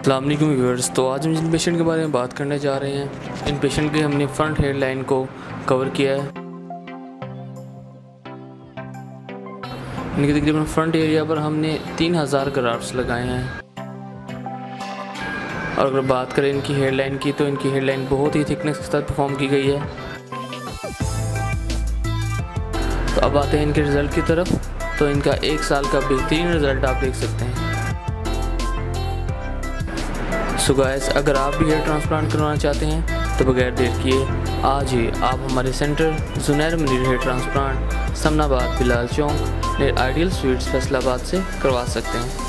अस्सलाम वालेकुम व्यूअर्स। तो आज हम जिन पेशेंट के बारे में बात करने जा रहे हैं, इन पेशेंट के हमने फ्रंट हेयर लाइन को कवर किया है। इनके तकरीबन फ्रंट एरिया पर हमने 3000 ग्राफ्ट्स लगाए हैं। और अगर बात करें इनकी हेयर लाइन की, तो इनकी हेयर लाइन बहुत ही थिकनेस के साथ परफॉर्म की गई है। तो अब आते हैं इनके रिज़ल्ट की तरफ। तो इनका 1 साल का बेहतरीन रिज़ल्ट आप देख सकते हैं। सो गाइस, अगर आप भी हेयर ट्रांसप्लांट करवाना चाहते हैं तो बगैर देर किए आज ही आप हमारे centre Junair Munir hair transplant Samanabad Bilal Chowk near ideal sweets Faisalabad से करवा सकते हैं।